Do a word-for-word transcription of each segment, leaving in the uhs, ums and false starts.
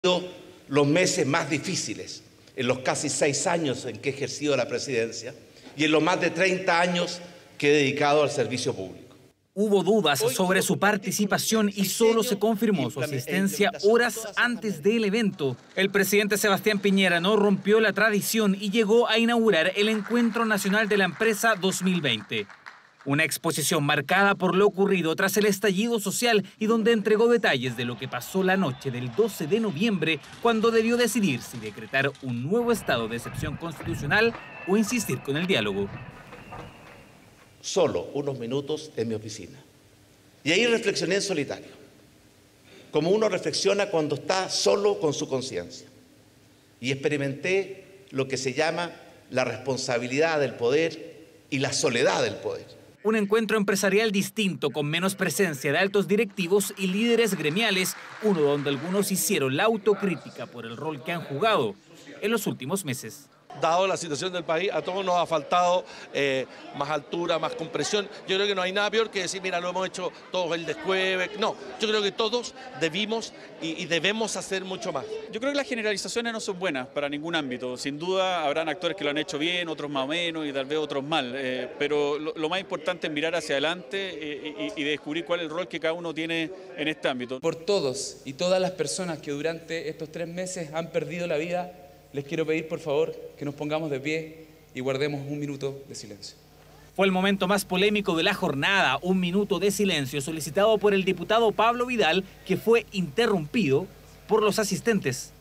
Los meses más difíciles en los casi seis años en que he ejercido la presidencia y en los más de treinta años que he dedicado al servicio público. Hubo dudas sobre su participación y solo se confirmó su asistencia horas antes del evento. El presidente Sebastián Piñera no rompió la tradición y llegó a inaugurar el Encuentro Nacional de la Empresa dos mil veinte. Una exposición marcada por lo ocurrido tras el estallido social y donde entregó detalles de lo que pasó la noche del doce de noviembre, cuando debió decidir si decretar un nuevo estado de excepción constitucional o insistir con el diálogo. Solo unos minutos en mi oficina. Y ahí reflexioné en solitario, como uno reflexiona cuando está solo con su conciencia. Y experimenté lo que se llama la responsabilidad del poder y la soledad del poder. Un encuentro empresarial distinto, con menos presencia de altos directivos y líderes gremiales, uno donde algunos hicieron la autocrítica por el rol que han jugado en los últimos meses. Dado la situación del país, a todos nos ha faltado eh, más altura, más compresión. Yo creo que no hay nada peor que decir, mira, lo hemos hecho todos el descueve. No, yo creo que todos debimos y, y debemos hacer mucho más. Yo creo que las generalizaciones no son buenas para ningún ámbito. Sin duda habrán actores que lo han hecho bien, otros más o menos y tal vez otros mal. Eh, pero lo, lo más importante es mirar hacia adelante eh, y, y descubrir cuál es el rol que cada uno tiene en este ámbito. Por todos y todas las personas que durante estos tres meses han perdido la vida, les quiero pedir, por favor, que nos pongamos de pie y guardemos un minuto de silencio. Fue el momento más polémico de la jornada, un minuto de silencio solicitado por el diputado Pablo Vidal, que fue interrumpido por los asistentes.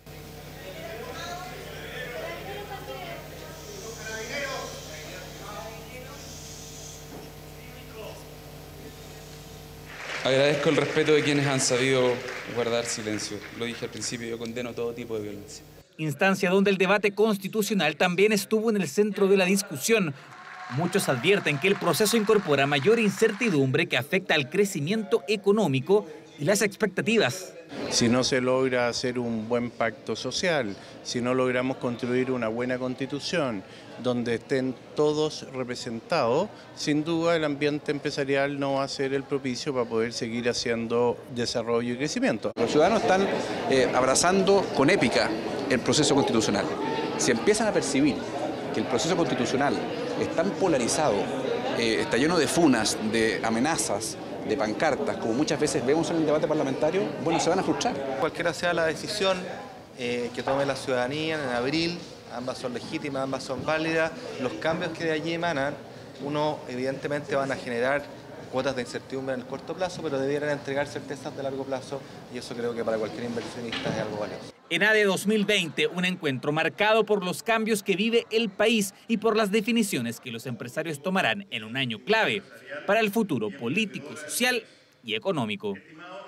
Agradezco el respeto de quienes han sabido guardar silencio. Lo dije al principio, yo condeno todo tipo de violencia. Instancia donde el debate constitucional también estuvo en el centro de la discusión. Muchos advierten que el proceso incorpora mayor incertidumbre que afecta al crecimiento económico y las expectativas. Si no se logra hacer un buen pacto social, si no logramos construir una buena constitución donde estén todos representados, sin duda el ambiente empresarial no va a ser el propicio para poder seguir haciendo desarrollo y crecimiento. Los ciudadanos están eh, abrazando con épica el proceso constitucional. Si empiezan a percibir que el proceso constitucional es tan polarizado, eh, está lleno de funas, de amenazas, de pancartas, como muchas veces vemos en el debate parlamentario, bueno, se van a frustrar. Cualquiera sea la decisión eh, que tome la ciudadanía en abril, ambas son legítimas, ambas son válidas. Los cambios que de allí emanan, uno evidentemente van a generar cuotas de incertidumbre en el corto plazo, pero debieran entregar certezas de largo plazo, y eso creo que para cualquier inversionista es algo valioso. ENADE dos mil veinte, un encuentro marcado por los cambios que vive el país y por las definiciones que los empresarios tomarán en un año clave para el futuro político, social y económico.